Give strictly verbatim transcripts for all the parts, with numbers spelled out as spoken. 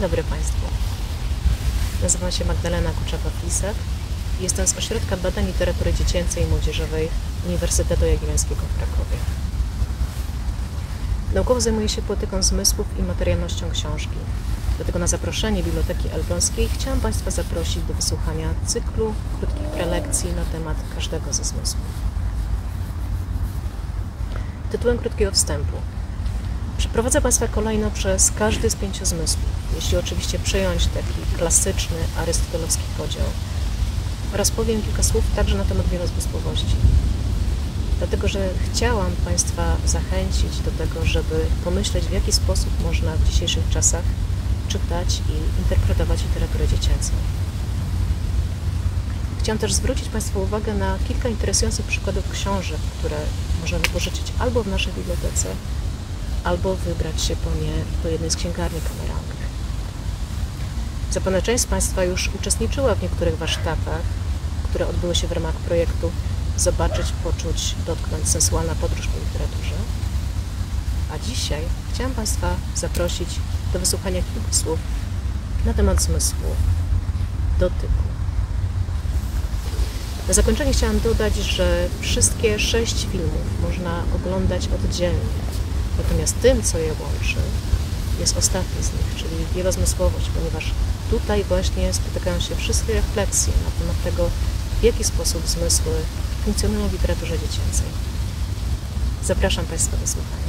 dobry Państwu. Nazywam się Magdalena Kuczawa-Flisek i jestem z Ośrodka Badań Literatury Dziecięcej i Młodzieżowej Uniwersytetu Jagiellońskiego w Krakowie. Naukowo zajmuję się poetyką zmysłów i materialnością książki. Dlatego na zaproszenie Biblioteki Elbląskiej chciałam Państwa zaprosić do wysłuchania cyklu krótkich prelekcji na temat każdego ze zmysłów. Tytułem krótkiego wstępu przeprowadzę Państwa kolejno przez każdy z pięciu zmysłów, jeśli oczywiście przyjąć taki klasyczny arystotelowski podział, oraz powiem kilka słów także na temat wielozmysłowości. Dlatego, że chciałam Państwa zachęcić do tego, żeby pomyśleć, w jaki sposób można w dzisiejszych czasach czytać i interpretować literaturę dziecięcą. Chciałam też zwrócić Państwa uwagę na kilka interesujących przykładów książek, które możemy pożyczyć albo w naszej bibliotece, albo wybrać się po nie do jednej z księgarni kameralnych. Zapewne część z Państwa już uczestniczyła w niektórych warsztatach, które odbyły się w ramach projektu Zobaczyć, Poczuć, Dotknąć. Sensualna podróż po literaturze. A dzisiaj chciałam Państwa zaprosić do wysłuchania kilku słów na temat zmysłu dotyku. Na zakończenie chciałam dodać, że wszystkie sześć filmów można oglądać oddzielnie, natomiast tym, co je łączy, jest ostatni z nich, czyli wielozmysłowość, ponieważ tutaj właśnie spotykają się wszystkie refleksje na temat tego, w jaki sposób zmysły funkcjonują w literaturze dziecięcej. Zapraszam Państwa do słuchania.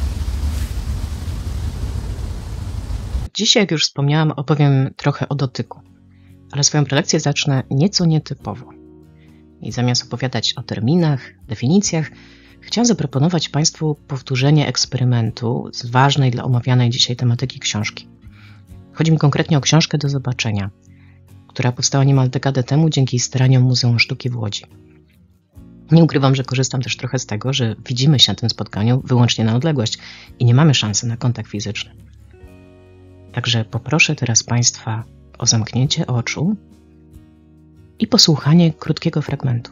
Dzisiaj, jak już wspomniałam, opowiem trochę o dotyku, ale swoją prelekcję zacznę nieco nietypowo. I zamiast opowiadać o terminach, definicjach, chciałam zaproponować Państwu powtórzenie eksperymentu z ważnej dla omawianej dzisiaj tematyki książki. Chodzi mi konkretnie o książkę Do zobaczenia, która powstała niemal dekadę temu dzięki staraniom Muzeum Sztuki w Łodzi. Nie ukrywam, że korzystam też trochę z tego, że widzimy się na tym spotkaniu wyłącznie na odległość i nie mamy szansy na kontakt fizyczny. Także poproszę teraz Państwa o zamknięcie oczu i posłuchanie krótkiego fragmentu.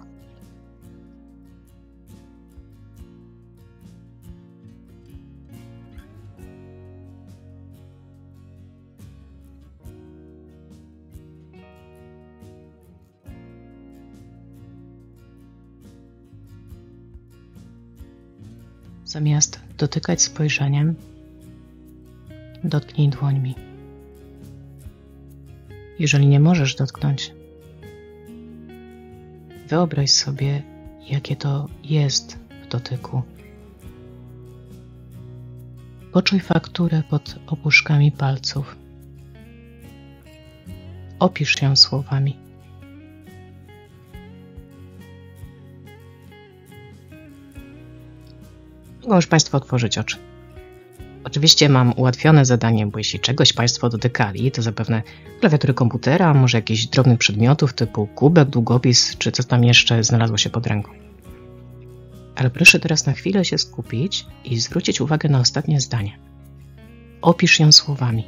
Zamiast dotykać spojrzeniem, dotknij dłońmi. Jeżeli nie możesz dotknąć, wyobraź sobie, jakie to jest w dotyku. Poczuj fakturę pod opuszkami palców. Opisz ją słowami. Mogą już Państwo otworzyć oczy. Oczywiście mam ułatwione zadanie, bo jeśli czegoś Państwo dotykali, to zapewne klawiatury komputera, może jakichś drobnych przedmiotów typu kubek, długopis, czy co tam jeszcze znalazło się pod ręką. Ale proszę teraz na chwilę się skupić i zwrócić uwagę na ostatnie zdanie. Opisz ją słowami.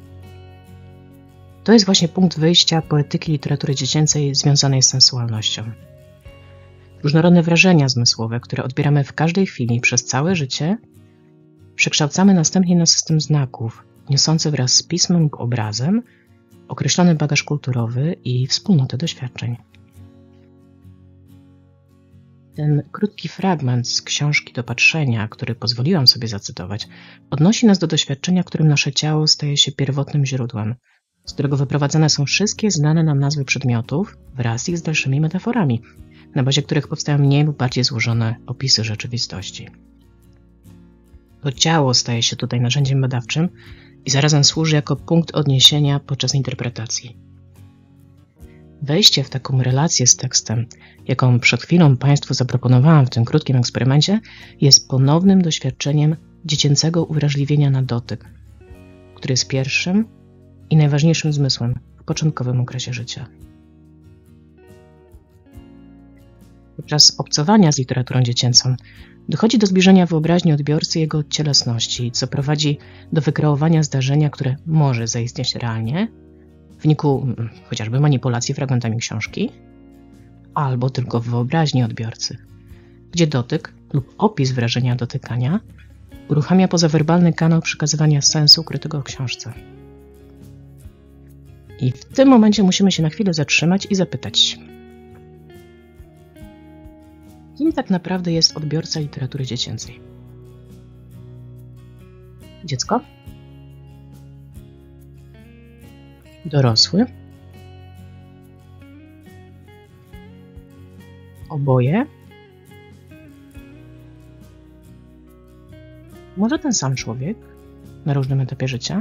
To jest właśnie punkt wyjścia poetyki literatury dziecięcej związanej z sensualnością. Różnorodne wrażenia zmysłowe, które odbieramy w każdej chwili przez całe życie, przekształcamy następnie na system znaków, niosący wraz z pismem lub obrazem określony bagaż kulturowy i wspólnotę doświadczeń. Ten krótki fragment z książki Do patrzenia, który pozwoliłam sobie zacytować, odnosi nas do doświadczenia, w którym nasze ciało staje się pierwotnym źródłem, z którego wyprowadzane są wszystkie znane nam nazwy przedmiotów wraz ich z dalszymi metaforami, na bazie których powstają mniej lub bardziej złożone opisy rzeczywistości. To ciało staje się tutaj narzędziem badawczym i zarazem służy jako punkt odniesienia podczas interpretacji. Wejście w taką relację z tekstem, jaką przed chwilą Państwu zaproponowałam w tym krótkim eksperymencie, jest ponownym doświadczeniem dziecięcego uwrażliwienia na dotyk, który jest pierwszym i najważniejszym zmysłem w początkowym okresie życia. Podczas obcowania z literaturą dziecięcą dochodzi do zbliżenia wyobraźni odbiorcy i jego cielesności, co prowadzi do wykreowania zdarzenia, które może zaistnieć realnie w wyniku chociażby manipulacji fragmentami książki, albo tylko w wyobraźni odbiorcy, gdzie dotyk lub opis wrażenia dotykania uruchamia pozawerbalny kanał przekazywania sensu ukrytego w książce. I w tym momencie musimy się na chwilę zatrzymać i zapytać się, kim tak naprawdę jest odbiorca literatury dziecięcej? Dziecko? Dorosły? Oboje? Może ten sam człowiek na różnym etapie życia?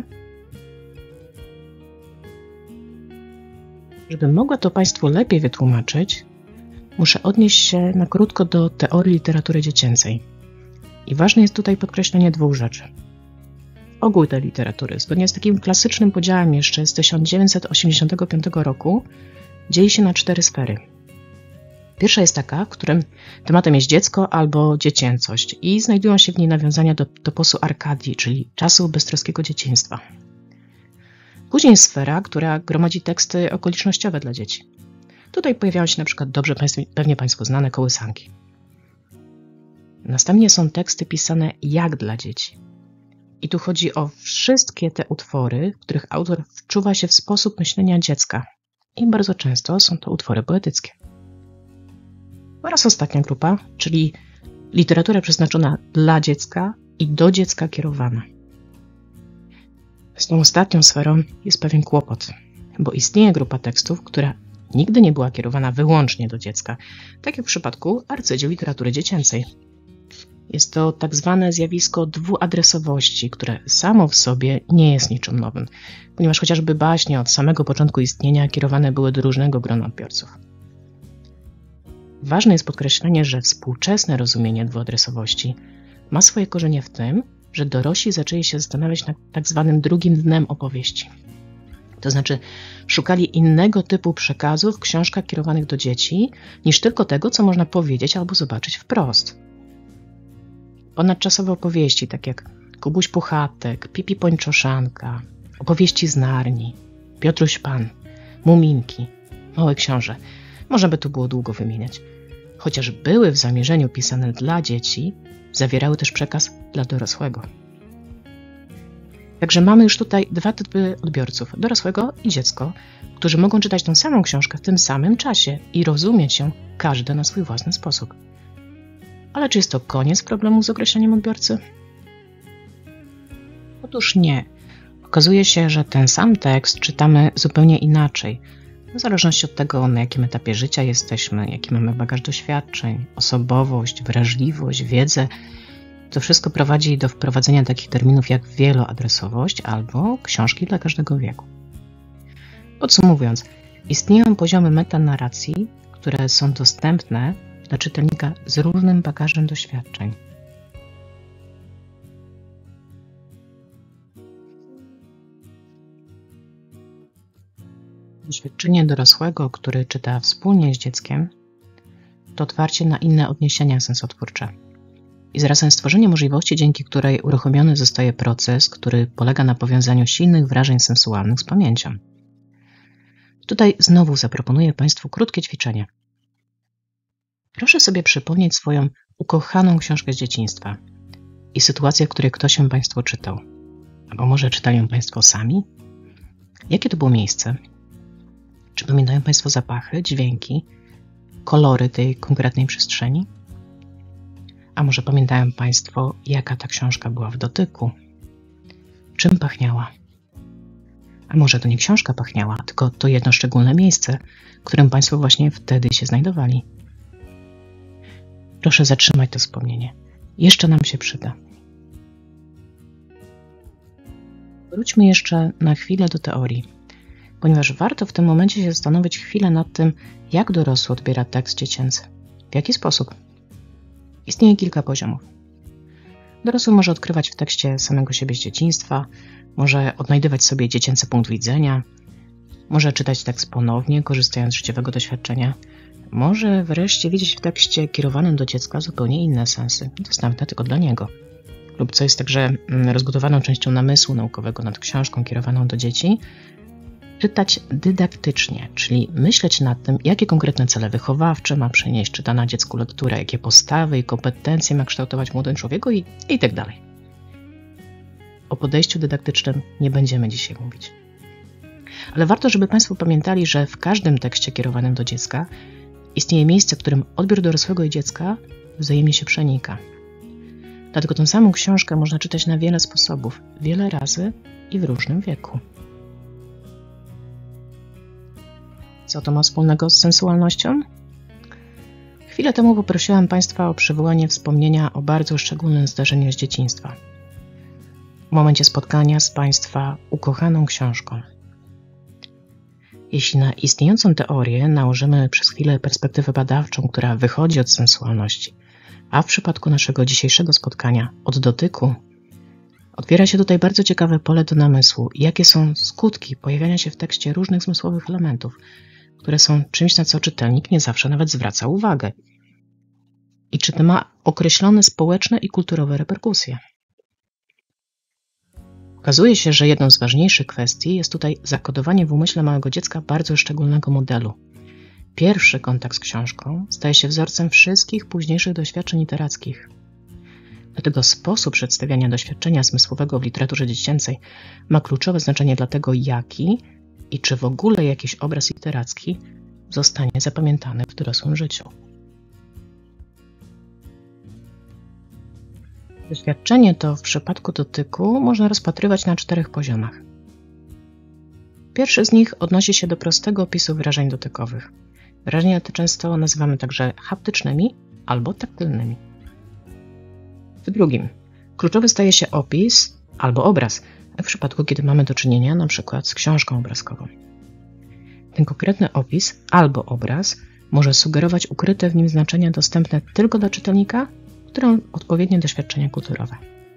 Żebym mogła to Państwu lepiej wytłumaczyć, muszę odnieść się na krótko do teorii literatury dziecięcej. I ważne jest tutaj podkreślenie dwóch rzeczy. Ogół tej literatury, zgodnie z takim klasycznym podziałem jeszcze z tysiąc dziewięćset osiemdziesiątego piątego roku, dzieli się na cztery sfery. Pierwsza jest taka, w którym tematem jest dziecko albo dziecięcość i znajdują się w niej nawiązania do toposu Arkadii, czyli czasu beztroskiego dzieciństwa. Później jest sfera, która gromadzi teksty okolicznościowe dla dzieci. Tutaj pojawiają się na przykład dobrze pewnie Państwu znane kołysanki. Następnie są teksty pisane jak dla dzieci. I tu chodzi o wszystkie te utwory, w których autor wczuwa się w sposób myślenia dziecka. I bardzo często są to utwory poetyckie. Oraz ostatnia grupa, czyli literatura przeznaczona dla dziecka i do dziecka kierowana. Z tą ostatnią sferą jest pewien kłopot, bo istnieje grupa tekstów, która nigdy nie była kierowana wyłącznie do dziecka, tak jak w przypadku arcydzieł literatury dziecięcej. Jest to tak zwane zjawisko dwuadresowości, które samo w sobie nie jest niczym nowym, ponieważ chociażby baśnie od samego początku istnienia kierowane były do różnego grona odbiorców. Ważne jest podkreślenie, że współczesne rozumienie dwuadresowości ma swoje korzenie w tym, że dorośli zaczęli się zastanawiać nad tak zwanym drugim dnem opowieści. To znaczy szukali innego typu przekazów w książkach kierowanych do dzieci, niż tylko tego, co można powiedzieć albo zobaczyć wprost. Ponadczasowe opowieści, tak jak Kubuś Puchatek, Pipi Pończoszanka, opowieści z Narni, Piotruś Pan, Muminki, Małe Książę. Można by tu było długo wymieniać. Chociaż były w zamierzeniu pisane dla dzieci, zawierały też przekaz dla dorosłego. Także mamy już tutaj dwa typy odbiorców, dorosłego i dziecko, którzy mogą czytać tą samą książkę w tym samym czasie i rozumieć ją każdy na swój własny sposób. Ale czy jest to koniec problemu z określeniem odbiorcy? Otóż nie. Okazuje się, że ten sam tekst czytamy zupełnie inaczej, w zależności od tego, na jakim etapie życia jesteśmy, jaki mamy bagaż doświadczeń, osobowość, wrażliwość, wiedzę. To wszystko prowadzi do wprowadzenia takich terminów jak wieloadresowość albo książki dla każdego wieku. Podsumowując, istnieją poziomy metanarracji, które są dostępne dla czytelnika z różnym bagażem doświadczeń. Doświadczenie dorosłego, który czyta wspólnie z dzieckiem, to otwarcie na inne odniesienia sensotwórcze. I zarazem stworzenie możliwości, dzięki której uruchomiony zostaje proces, który polega na powiązaniu silnych wrażeń sensualnych z pamięcią. Tutaj znowu zaproponuję Państwu krótkie ćwiczenie. Proszę sobie przypomnieć swoją ukochaną książkę z dzieciństwa i sytuację, w której ktoś ją Państwu czytał. Albo może czytali ją Państwo sami? Jakie to było miejsce? Czy pamiętają Państwo zapachy, dźwięki, kolory tej konkretnej przestrzeni? A może pamiętają Państwo, jaka ta książka była w dotyku? Czym pachniała? A może to nie książka pachniała, tylko to jedno szczególne miejsce, w którym Państwo właśnie wtedy się znajdowali? Proszę zatrzymać to wspomnienie. Jeszcze nam się przyda. Wróćmy jeszcze na chwilę do teorii, ponieważ warto w tym momencie się zastanowić chwilę nad tym, jak dorosły odbiera tekst dziecięcy. W jaki sposób? Istnieje kilka poziomów. Dorosły może odkrywać w tekście samego siebie z dzieciństwa, może odnajdywać sobie dziecięcy punkt widzenia, może czytać tekst ponownie, korzystając z życiowego doświadczenia, może wreszcie widzieć w tekście kierowanym do dziecka zupełnie inne sensy, dostępne tylko dla niego. Lub co jest także rozbudowaną częścią namysłu naukowego nad książką kierowaną do dzieci, czytać dydaktycznie, czyli myśleć nad tym, jakie konkretne cele wychowawcze ma przynieść czytana dziecku lektura, jakie postawy i kompetencje ma kształtować w młodym człowieku i, i tak dalej. O podejściu dydaktycznym nie będziemy dzisiaj mówić. Ale warto, żeby Państwo pamiętali, że w każdym tekście kierowanym do dziecka istnieje miejsce, w którym odbiór dorosłego i dziecka wzajemnie się przenika. Dlatego tę samą książkę można czytać na wiele sposobów, wiele razy i w różnym wieku. Co to ma wspólnego z sensualnością? Chwilę temu poprosiłam Państwa o przywołanie wspomnienia o bardzo szczególnym zdarzeniu z dzieciństwa. W momencie spotkania z Państwa ukochaną książką. Jeśli na istniejącą teorię nałożymy przez chwilę perspektywę badawczą, która wychodzi od sensualności, a w przypadku naszego dzisiejszego spotkania od dotyku, otwiera się tutaj bardzo ciekawe pole do namysłu, jakie są skutki pojawiania się w tekście różnych zmysłowych elementów, które są czymś, na co czytelnik nie zawsze nawet zwraca uwagę. I czy to ma określone społeczne i kulturowe reperkusje? Okazuje się, że jedną z ważniejszych kwestii jest tutaj zakodowanie w umyśle małego dziecka bardzo szczególnego modelu. Pierwszy kontakt z książką staje się wzorcem wszystkich późniejszych doświadczeń literackich. Dlatego sposób przedstawiania doświadczenia zmysłowego w literaturze dziecięcej ma kluczowe znaczenie dla tego, jaki i czy w ogóle jakiś obraz literacki zostanie zapamiętany w dorosłym życiu. Doświadczenie to w przypadku dotyku można rozpatrywać na czterech poziomach. Pierwszy z nich odnosi się do prostego opisu wrażeń dotykowych. Wrażenia te często nazywamy także haptycznymi albo taktylnymi. W drugim, kluczowy staje się opis albo obraz, w przypadku kiedy mamy do czynienia na przykład z książką obrazkową. Ten konkretny opis albo obraz może sugerować ukryte w nim znaczenia dostępne tylko dla czytelnika, który ma odpowiednie doświadczenia kulturowe.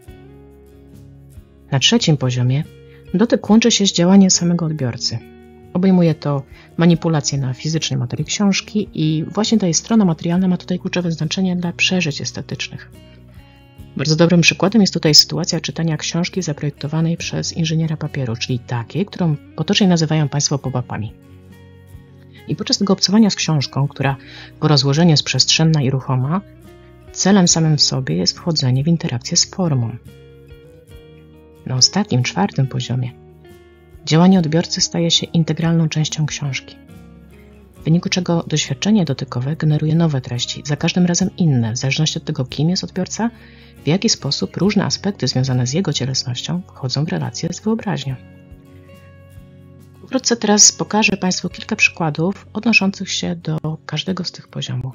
Na trzecim poziomie dotyk łączy się z działaniem samego odbiorcy. Obejmuje to manipulację na fizycznej materii książki i właśnie ta jej strona materialna ma tutaj kluczowe znaczenie dla przeżyć estetycznych. Bardzo dobrym przykładem jest tutaj sytuacja czytania książki zaprojektowanej przez inżyniera papieru, czyli takiej, którą potocznie nazywają Państwo pop-upami. I podczas tego obcowania z książką, która po rozłożeniu jest przestrzenna i ruchoma, celem samym w sobie jest wchodzenie w interakcję z formą. Na ostatnim, czwartym poziomie działanie odbiorcy staje się integralną częścią książki, w wyniku czego doświadczenie dotykowe generuje nowe treści, za każdym razem inne, w zależności od tego, kim jest odbiorca, w jaki sposób różne aspekty związane z jego cielesnością wchodzą w relację z wyobraźnią. Wkrótce teraz pokażę Państwu kilka przykładów odnoszących się do każdego z tych poziomów.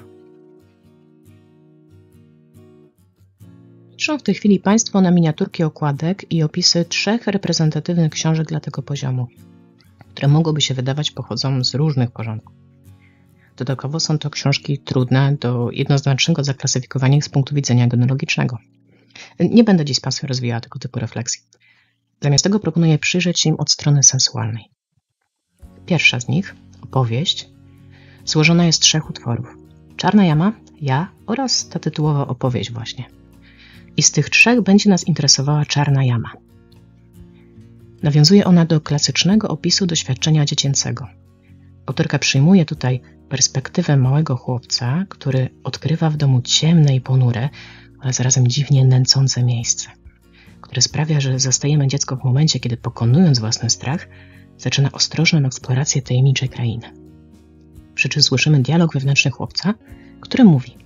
Patrzą w tej chwili Państwo na miniaturki okładek i opisy trzech reprezentatywnych książek dla tego poziomu, które mogłoby się wydawać pochodzą z różnych porządków. Dodatkowo są to książki trudne do jednoznacznego zaklasyfikowania ich z punktu widzenia genealogicznego. Nie będę dziś z Państwem rozwijała tego typu refleksji. Zamiast tego proponuję przyjrzeć się im od strony sensualnej. Pierwsza z nich, opowieść, złożona jest z trzech utworów. Czarna jama, ja oraz ta tytułowa opowieść właśnie. I z tych trzech będzie nas interesowała Czarna jama. Nawiązuje ona do klasycznego opisu doświadczenia dziecięcego. Autorka przyjmuje tutaj perspektywę małego chłopca, który odkrywa w domu ciemne i ponure, ale zarazem dziwnie nęcące miejsce, które sprawia, że zastajemy dziecko w momencie, kiedy pokonując własny strach, zaczyna ostrożną eksplorację tajemniczej krainy. Przy czym słyszymy dialog wewnętrzny chłopca, który mówi: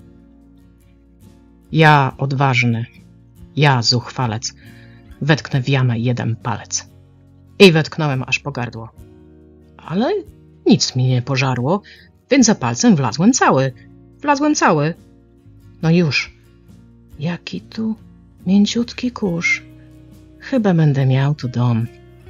ja odważny, ja zuchwalec, wetknę w jamę jeden palec. I wetknąłem aż po gardło. Ale nic mnie nie pożarło, więc za palcem wlazłem cały, wlazłem cały. No już, jaki tu mięciutki kurz. Chyba będę miał tu dom.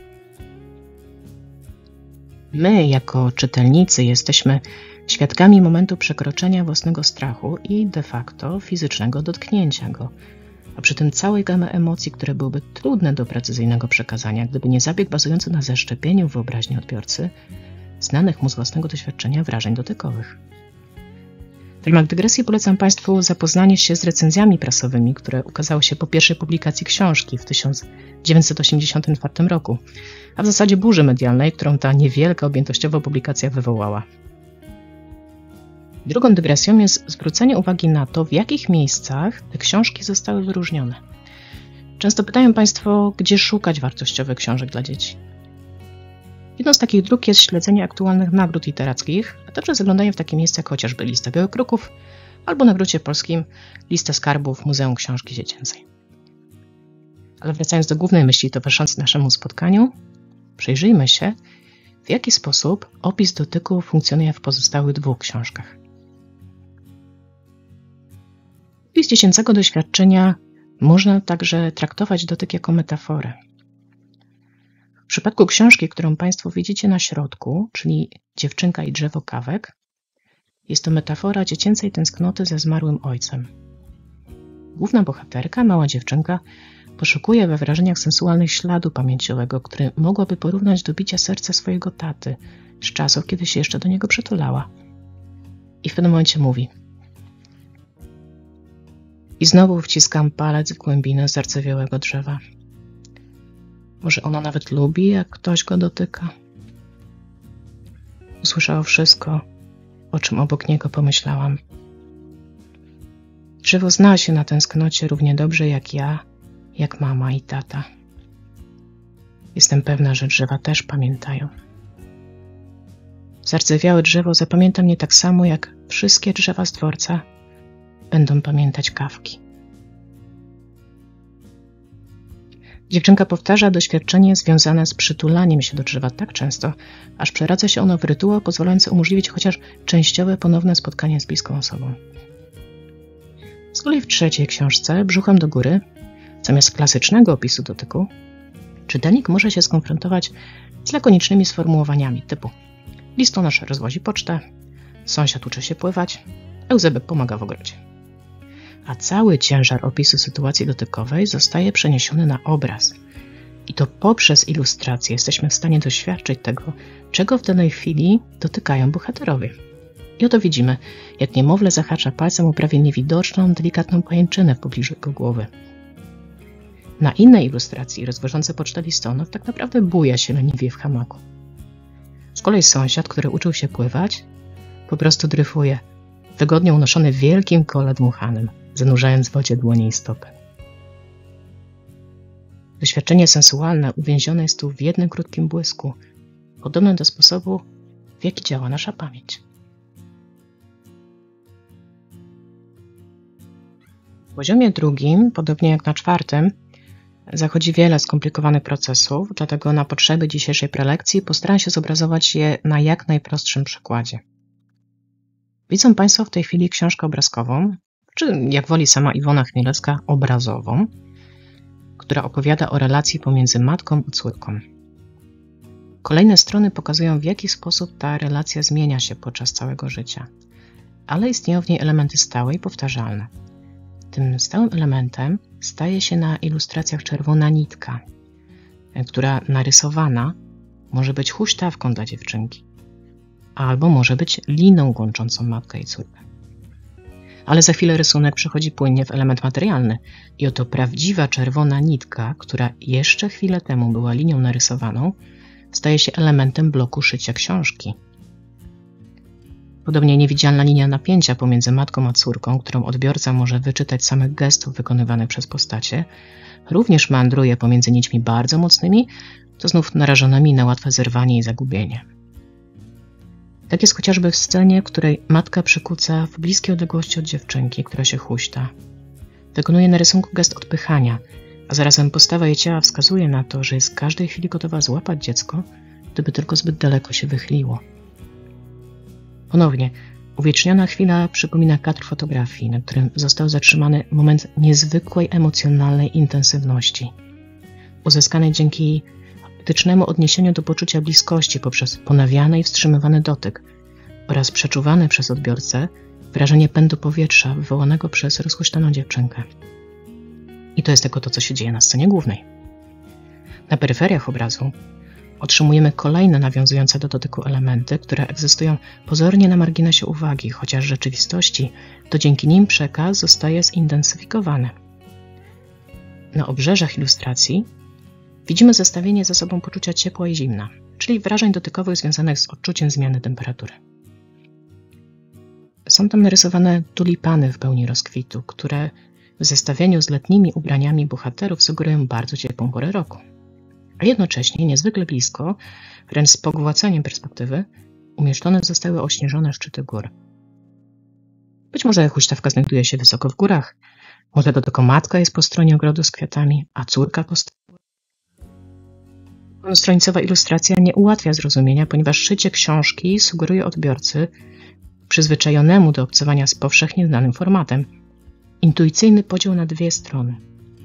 My, jako czytelnicy, jesteśmy świadkami momentu przekroczenia własnego strachu i de facto fizycznego dotknięcia go, a przy tym całej gamy emocji, które byłyby trudne do precyzyjnego przekazania, gdyby nie zabieg bazujący na zaszczepieniu wyobraźni odbiorcy znanych mu z własnego doświadczenia wrażeń dotykowych. W ramach dygresji polecam Państwu zapoznanie się z recenzjami prasowymi, które ukazały się po pierwszej publikacji książki w tysiąc dziewięćset osiemdziesiątym czwartym roku, a w zasadzie burzy medialnej, którą ta niewielka objętościowo publikacja wywołała. Drugą dygresją jest zwrócenie uwagi na to, w jakich miejscach te książki zostały wyróżnione. Często pytają Państwo, gdzie szukać wartościowych książek dla dzieci. Jedną z takich dróg jest śledzenie aktualnych nagród literackich, a także zaglądanie w takie miejsca jak chociażby Lista Białych Kruków albo na Grucie Polskim Lista Skarbów Muzeum Książki Dziecięcej. Ale wracając do głównej myśli towarzyszącej naszemu spotkaniu, przyjrzyjmy się, w jaki sposób opis dotyku funkcjonuje w pozostałych dwóch książkach. Opis dziecięcego doświadczenia można także traktować dotyk jako metaforę. W przypadku książki, którą Państwo widzicie na środku, czyli Dziewczynka i drzewo kawek, jest to metafora dziecięcej tęsknoty za zmarłym ojcem. Główna bohaterka, mała dziewczynka, poszukuje we wrażeniach sensualnych śladu pamięciowego, który mogłaby porównać do bicia serca swojego taty z czasów, kiedy się jeszcze do niego przytulała. I w pewnym momencie mówi: i znowu wciskam palec w głębinę zardzewiałego drzewa. Może ona nawet lubi, jak ktoś go dotyka. Usłyszała wszystko, o czym obok niego pomyślałam. Drzewo zna się na tęsknocie równie dobrze jak ja, jak mama i tata. Jestem pewna, że drzewa też pamiętają. Zardzewiałe drzewo zapamięta mnie tak samo, jak wszystkie drzewa z dworca będą pamiętać kawki. Dziewczynka powtarza doświadczenie związane z przytulaniem się do drzewa tak często, aż przeradza się ono w rytuał pozwalający umożliwić chociaż częściowe ponowne spotkanie z bliską osobą. Z kolei w trzeciej książce, Brzuchem do góry, zamiast klasycznego opisu dotyku, czytelnik może się skonfrontować z lakonicznymi sformułowaniami typu: listonosz rozwozi pocztę, sąsiad uczy się pływać, Euzebek pomaga w ogrodzie. A cały ciężar opisu sytuacji dotykowej zostaje przeniesiony na obraz. I to poprzez ilustrację jesteśmy w stanie doświadczyć tego, czego w danej chwili dotykają bohaterowie. I oto widzimy, jak niemowlę zahacza palcem o prawie niewidoczną, delikatną pajęczynę w pobliżu jego głowy. Na innej ilustracji rozwożący pocztę listonosz tak naprawdę buja się leniwie w hamaku. Z kolei sąsiad, który uczył się pływać, po prostu dryfuje, wygodnie unoszony w wielkim kole dmuchanym, zanurzając w wodzie dłonie i stopy. Doświadczenie sensualne uwięzione jest tu w jednym krótkim błysku, podobne do sposobu, w jaki działa nasza pamięć. W poziomie drugim, podobnie jak na czwartym, zachodzi wiele skomplikowanych procesów, dlatego na potrzeby dzisiejszej prelekcji postaram się zobrazować je na jak najprostszym przykładzie. Widzą Państwo w tej chwili książkę obrazkową, czy jak woli sama Iwona Chmielewska, obrazową, która opowiada o relacji pomiędzy matką a córką. Kolejne strony pokazują, w jaki sposób ta relacja zmienia się podczas całego życia, ale istnieją w niej elementy stałe i powtarzalne. Tym stałym elementem staje się na ilustracjach czerwona nitka, która narysowana może być huśtawką dla dziewczynki, albo może być liną łączącą matkę i córkę. Ale za chwilę rysunek przechodzi płynnie w element materialny i oto prawdziwa czerwona nitka, która jeszcze chwilę temu była linią narysowaną, staje się elementem bloku szycia książki. Podobnie niewidzialna linia napięcia pomiędzy matką a córką, którą odbiorca może wyczytać z samych gestów wykonywanych przez postacie, również meandruje pomiędzy nićmi bardzo mocnymi, to znów narażonymi na łatwe zerwanie i zagubienie. Tak jest chociażby w scenie, w której matka przykuca w bliskiej odległości od dziewczynki, która się huśta. Wykonuje na rysunku gest odpychania, a zarazem postawa jej ciała wskazuje na to, że jest w każdej chwili gotowa złapać dziecko, gdyby tylko zbyt daleko się wychyliło. Ponownie, uwieczniona chwila przypomina kadr fotografii, na którym został zatrzymany moment niezwykłej emocjonalnej intensywności, uzyskanej dzięki faktycznemu odniesieniu do poczucia bliskości poprzez ponawiany i wstrzymywany dotyk oraz przeczuwane przez odbiorcę wrażenie pędu powietrza wywołanego przez rozhuśtaną dziewczynkę. I to jest tylko to, co się dzieje na scenie głównej. Na peryferiach obrazu otrzymujemy kolejne nawiązujące do dotyku elementy, które egzystują pozornie na marginesie uwagi, chociaż w rzeczywistości to dzięki nim przekaz zostaje zintensyfikowany. Na obrzeżach ilustracji widzimy zestawienie ze sobą poczucia ciepła i zimna, czyli wrażeń dotykowych związanych z odczuciem zmiany temperatury. Są tam narysowane tulipany w pełni rozkwitu, które w zestawieniu z letnimi ubraniami bohaterów sugerują bardzo ciepłą porę roku. a jednocześnie niezwykle blisko, wręcz z pogłaceniem perspektywy, umieszczone zostały ośnieżone szczyty gór. Być może huśtawka znajduje się wysoko w górach, może to tylko matka jest po stronie ogrodu z kwiatami, a córka po stronie. Stronicowa ilustracja nie ułatwia zrozumienia, ponieważ szycie książki sugeruje odbiorcy, przyzwyczajonemu do obcowania z powszechnie znanym formatem, intuicyjny podział na dwie strony.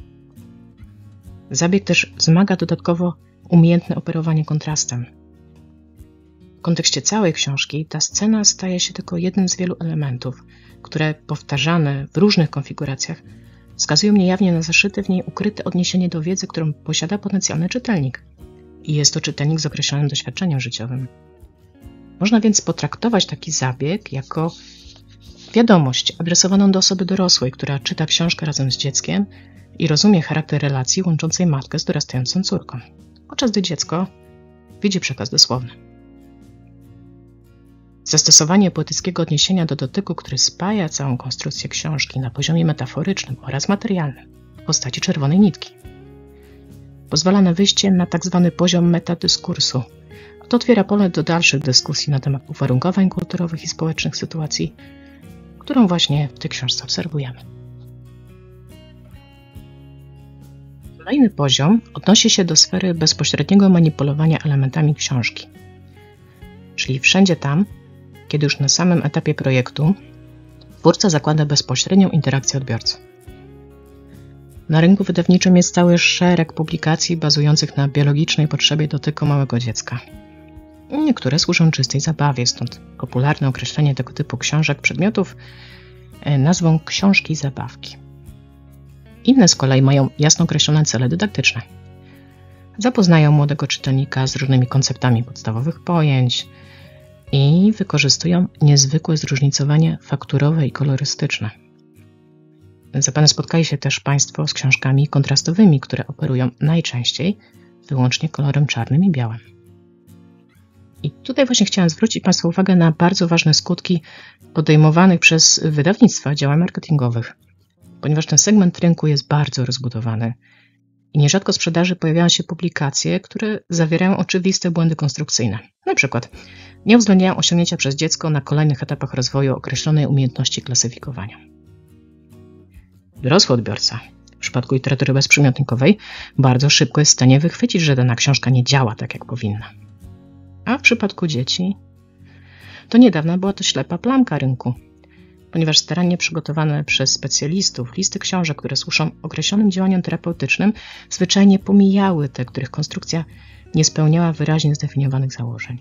Zabieg też wzmaga dodatkowo umiejętne operowanie kontrastem. W kontekście całej książki ta scena staje się tylko jednym z wielu elementów, które powtarzane w różnych konfiguracjach wskazują niejawnie na zaszyte w niej ukryte odniesienie do wiedzy, którą posiada potencjalny czytelnik. I jest to czytelnik z określonym doświadczeniem życiowym. Można więc potraktować taki zabieg jako wiadomość adresowaną do osoby dorosłej, która czyta książkę razem z dzieckiem i rozumie charakter relacji łączącej matkę z dorastającą córką, podczas gdy dziecko widzi przekaz dosłowny. Zastosowanie poetyckiego odniesienia do dotyku, który spaja całą konstrukcję książki na poziomie metaforycznym oraz materialnym w postaci czerwonej nitki, pozwala na wyjście na tzw. poziom metadyskursu. To otwiera pole do dalszych dyskusji na temat uwarunkowań kulturowych i społecznych sytuacji, którą właśnie w tej książce obserwujemy. Kolejny poziom odnosi się do sfery bezpośredniego manipulowania elementami książki, czyli wszędzie tam, kiedy już na samym etapie projektu twórca zakłada bezpośrednią interakcję odbiorcy. Na rynku wydawniczym jest cały szereg publikacji bazujących na biologicznej potrzebie dotyku małego dziecka. Niektóre służą czystej zabawie, stąd popularne określenie tego typu książek, przedmiotów nazwą książki zabawki. Inne z kolei mają jasno określone cele dydaktyczne. Zapoznają młodego czytelnika z różnymi konceptami podstawowych pojęć i wykorzystują niezwykłe zróżnicowanie fakturowe i kolorystyczne. Zapewne spotkali się też Państwo z książkami kontrastowymi, które operują najczęściej wyłącznie kolorem czarnym i białym. I tutaj właśnie chciałam zwrócić Państwa uwagę na bardzo ważne skutki podejmowanych przez wydawnictwa działań marketingowych, ponieważ ten segment rynku jest bardzo rozbudowany i nierzadko w sprzedaży pojawiają się publikacje, które zawierają oczywiste błędy konstrukcyjne. Na przykład nie uwzględniają osiągnięcia przez dziecko na kolejnych etapach rozwoju określonej umiejętności klasyfikowania. Dorosły odbiorca, w przypadku literatury bezprzymiotnikowej, bardzo szybko jest w stanie wychwycić, że dana książka nie działa tak, jak powinna. A w przypadku dzieci, to niedawno była to ślepa plamka rynku, ponieważ starannie przygotowane przez specjalistów listy książek, które służą określonym działaniom terapeutycznym, zwyczajnie pomijały te, których konstrukcja nie spełniała wyraźnie zdefiniowanych założeń.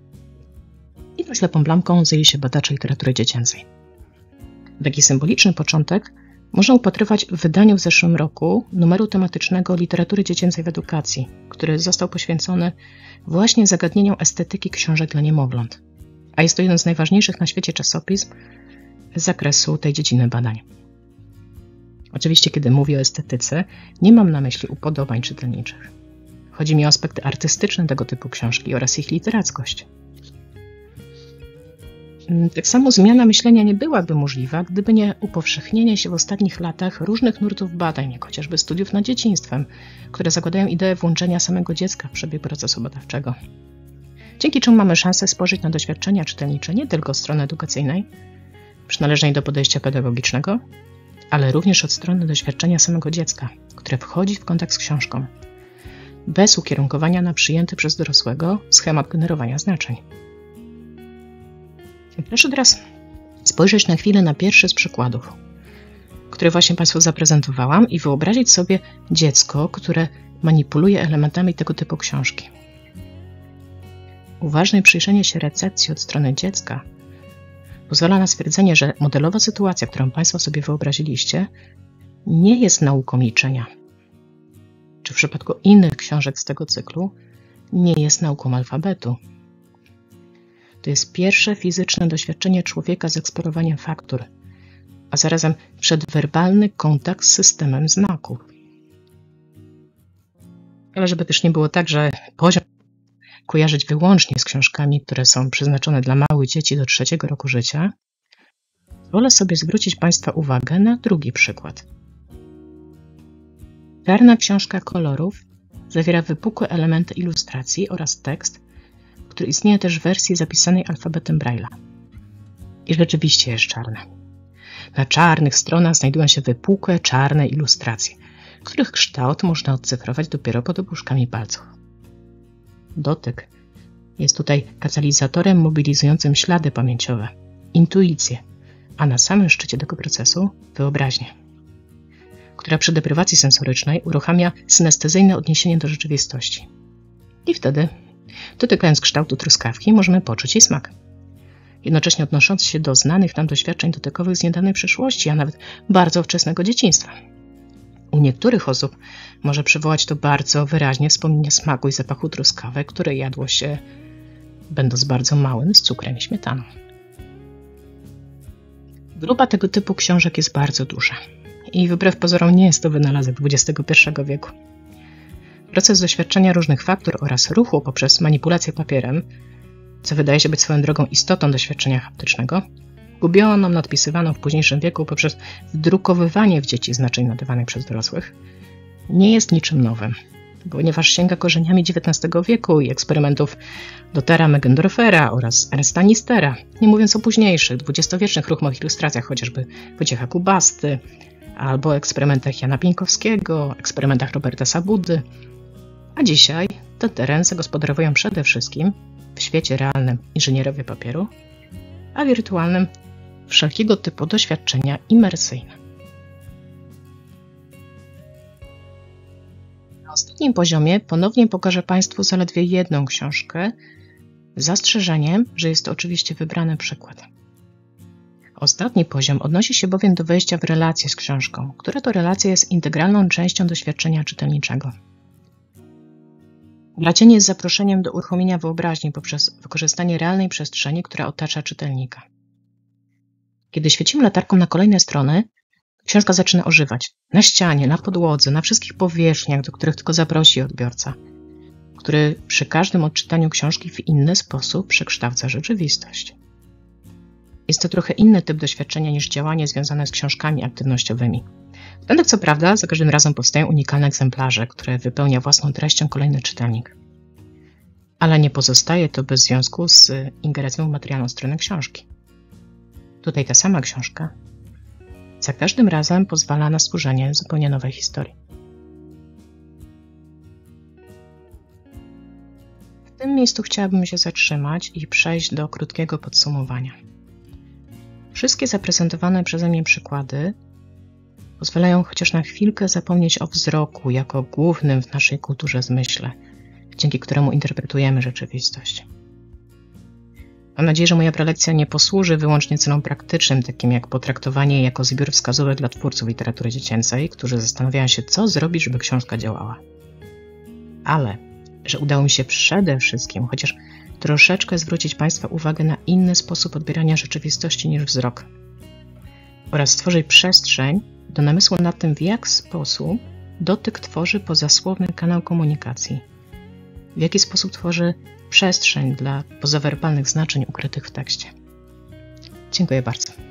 I tą ślepą plamką zajęli się badacze literatury dziecięcej. Taki symboliczny początek można upatrywać w wydaniu w zeszłym roku numeru tematycznego literatury dziecięcej w edukacji, który został poświęcony właśnie zagadnieniom estetyki książek dla niemowląt. A jest to jeden z najważniejszych na świecie czasopism z zakresu tej dziedziny badań. Oczywiście, kiedy mówię o estetyce, nie mam na myśli upodobań czytelniczych. Chodzi mi o aspekty artystyczne tego typu książki oraz ich literackość. Tak samo zmiana myślenia nie byłaby możliwa, gdyby nie upowszechnienie się w ostatnich latach różnych nurtów badań, jak chociażby studiów nad dzieciństwem, które zakładają ideę włączenia samego dziecka w przebieg procesu badawczego. Dzięki czemu mamy szansę spojrzeć na doświadczenia czytelnicze nie tylko od strony edukacyjnej, przynależnej do podejścia pedagogicznego, ale również od strony doświadczenia samego dziecka, które wchodzi w kontakt z książką, bez ukierunkowania na przyjęty przez dorosłego schemat generowania znaczeń. Proszę teraz spojrzeć na chwilę na pierwszy z przykładów, który właśnie Państwu zaprezentowałam i wyobrazić sobie dziecko, które manipuluje elementami tego typu książki. Uważne przyjrzenie się recepcji od strony dziecka pozwala na stwierdzenie, że modelowa sytuacja, którą Państwo sobie wyobraziliście, nie jest nauką liczenia, czy w przypadku innych książek z tego cyklu nie jest nauką alfabetu. To jest pierwsze fizyczne doświadczenie człowieka z eksplorowaniem faktur, a zarazem przedwerbalny kontakt z systemem znaków. Ale żeby też nie było tak, że poziom kojarzyć wyłącznie z książkami, które są przeznaczone dla małych dzieci do trzeciego roku życia, wolę sobie zwrócić Państwa uwagę na drugi przykład. Czarna książka kolorów zawiera wypukłe elementy ilustracji oraz tekst, który istnieje też w wersji zapisanej alfabetem Braille'a. I rzeczywiście jest czarny. Na czarnych stronach znajdują się wypukłe, czarne ilustracje, których kształt można odcyfrować dopiero pod opuszkami palców. Dotyk jest tutaj katalizatorem mobilizującym ślady pamięciowe, intuicję, a na samym szczycie tego procesu wyobraźnię, która przy deprywacji sensorycznej uruchamia synestezyjne odniesienie do rzeczywistości. I wtedy, dotykając kształtu truskawki, możemy poczuć jej smak, jednocześnie odnosząc się do znanych nam doświadczeń dotykowych z niedanej przeszłości, a nawet bardzo wczesnego dzieciństwa. U niektórych osób może przywołać to bardzo wyraźnie wspomnienie smaku i zapachu truskawek, które jadło się, będąc bardzo małym, z cukrem i śmietaną. Grupa tego typu książek jest bardzo duża i wbrew pozorom nie jest to wynalazek dwudziestego pierwszego wieku. Proces doświadczenia różnych faktur oraz ruchu poprzez manipulację papierem, co wydaje się być swoją drogą istotą doświadczenia haptycznego, gubioną nadpisywaną w późniejszym wieku poprzez wdrukowywanie w dzieci znaczeń nadawanych przez dorosłych, nie jest niczym nowym, ponieważ sięga korzeniami dziewiętnastego wieku i eksperymentów Dottera Meggendorfera oraz Ernsta Nistera, nie mówiąc o późniejszych, dwudziestowiecznych ruchomych ilustracjach, chociażby Wojciecha Kubasty, albo eksperymentach Jana Pieńkowskiego, eksperymentach Roberta Sabudy. A dzisiaj ten teren zagospodarowują przede wszystkim w świecie realnym inżynierowie papieru, a wirtualnym wszelkiego typu doświadczenia imersyjne. Na ostatnim poziomie ponownie pokażę Państwu zaledwie jedną książkę, z zastrzeżeniem, że jest to oczywiście wybrany przykład. Ostatni poziom odnosi się bowiem do wejścia w relację z książką, która to relacja jest integralną częścią doświadczenia czytelniczego. Gracienie jest zaproszeniem do uruchomienia wyobraźni poprzez wykorzystanie realnej przestrzeni, która otacza czytelnika. Kiedy świecimy latarką na kolejne strony, książka zaczyna ożywać. Na ścianie, na podłodze, na wszystkich powierzchniach, do których tylko zaprosi odbiorca, który przy każdym odczytaniu książki w inny sposób przekształca rzeczywistość. Jest to trochę inny typ doświadczenia niż działanie związane z książkami aktywnościowymi. Jednak co prawda za każdym razem powstają unikalne egzemplarze, które wypełnia własną treścią kolejny czytelnik. Ale nie pozostaje to bez związku z ingerencją w materialną stronę książki. Tutaj ta sama książka za każdym razem pozwala na stworzenie zupełnie nowej historii. W tym miejscu chciałabym się zatrzymać i przejść do krótkiego podsumowania. Wszystkie zaprezentowane przeze mnie przykłady pozwalają chociaż na chwilkę zapomnieć o wzroku jako głównym w naszej kulturze zmyśle, dzięki któremu interpretujemy rzeczywistość. Mam nadzieję, że moja prelekcja nie posłuży wyłącznie celom praktycznym, takim jak potraktowanie jej jako zbiór wskazówek dla twórców literatury dziecięcej, którzy zastanawiają się, co zrobić, żeby książka działała. Ale, że udało mi się przede wszystkim chociaż troszeczkę zwrócić Państwa uwagę na inny sposób odbierania rzeczywistości niż wzrok oraz stworzyć przestrzeń do namysłu nad tym, w jaki sposób dotyk tworzy pozasłowny kanał komunikacji, w jaki sposób tworzy przestrzeń dla pozawerbalnych znaczeń ukrytych w tekście. Dziękuję bardzo.